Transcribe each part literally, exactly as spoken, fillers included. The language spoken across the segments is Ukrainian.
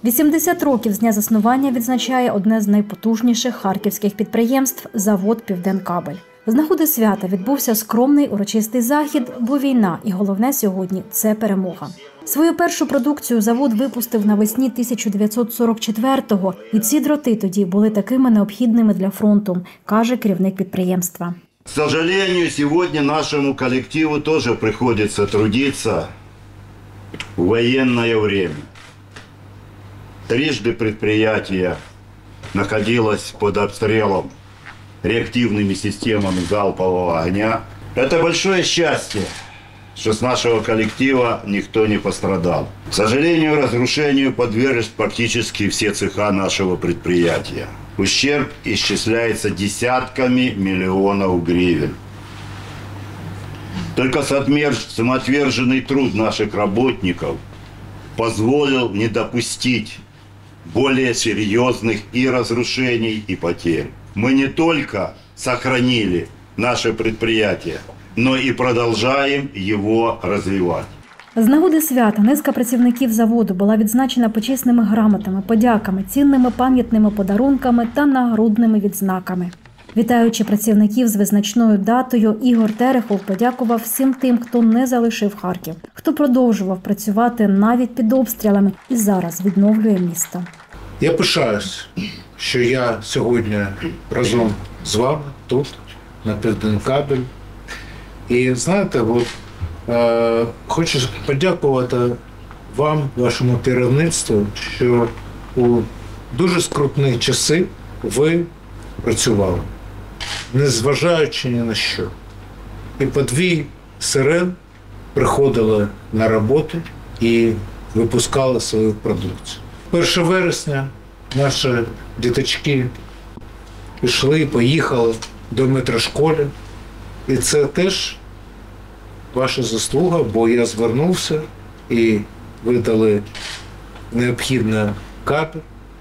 вісімдесят років з дня заснування відзначає одне з найпотужніших харківських підприємств – завод «Південкабель». З нагоди свята відбувся скромний урочистий захід, бо війна і головне сьогодні – це перемога. Свою першу продукцію завод випустив навесні тисяча дев'ятсот сорок четвертого, і ці дроти тоді були такими необхідними для фронту, каже керівник підприємства. К сожалению, сегодня нашему коллективу тоже приходится трудиться в военное время. Трижды предприятие находилось под обстрелом реактивными системами залпового огня. Это большое счастье, что с нашего коллектива никто не пострадал. К сожалению, разрушению подверглись практически все цеха нашего предприятия. Ущерб исчисляется десятками миллионов гривен. Только самоотверженный труд наших работников позволил не допустить более серьезных и разрушений, и потерь. Мы не только сохранили наше предприятие, но и продолжаем его развивать. З нагоди свята низка працівників заводу була відзначена почесними грамотами, подяками, цінними пам'ятними подарунками та нагрудними відзнаками. Вітаючи працівників з визначною датою, Ігор Терехов подякував всім тим, хто не залишив Харків, хто продовжував працювати навіть під обстрілами і зараз відновлює місто. Я пишаюсь, що я сьогодні разом з вами тут, на «Південкабель». І знаєте, от, е, хочу подякувати вам, вашому керівництву, що у дуже скрутні часи ви працювали, незважаючи ні на що. І по дві сирен приходили на роботу і випускали свою продукцію. першого вересня наші діточки пішли, поїхали до метрошколи. І це теж ваша заслуга, бо я звернувся і видали необхідний кабель.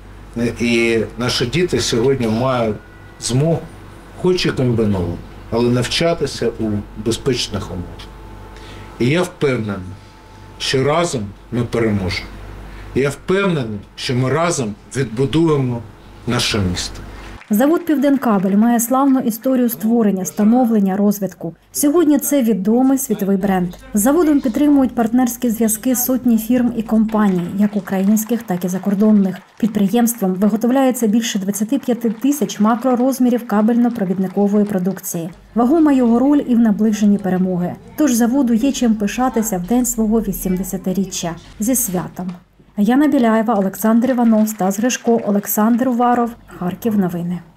І наші діти сьогодні мають змогу, хоч і комбіновано, але навчатися у безпечних умовах. І я впевнений, що разом ми переможемо. Я впевнений, що ми разом відбудуємо наше місто. Завод «Південкабель» має славну історію створення, становлення, розвитку. Сьогодні це відомий світовий бренд. З заводом підтримують партнерські зв'язки сотні фірм і компаній, як українських, так і закордонних. Підприємством виготовляється більше двадцять п'ять тисяч макророзмірів кабельно-провідникової продукції. Вагома його роль і в наближенні перемоги. Тож заводу є чим пишатися в день свого вісімдесятиріччя. Зі святом! Яна Біляєва, Олександр Іванов, Стас Гришко, Олександр Уваров. Харків новини.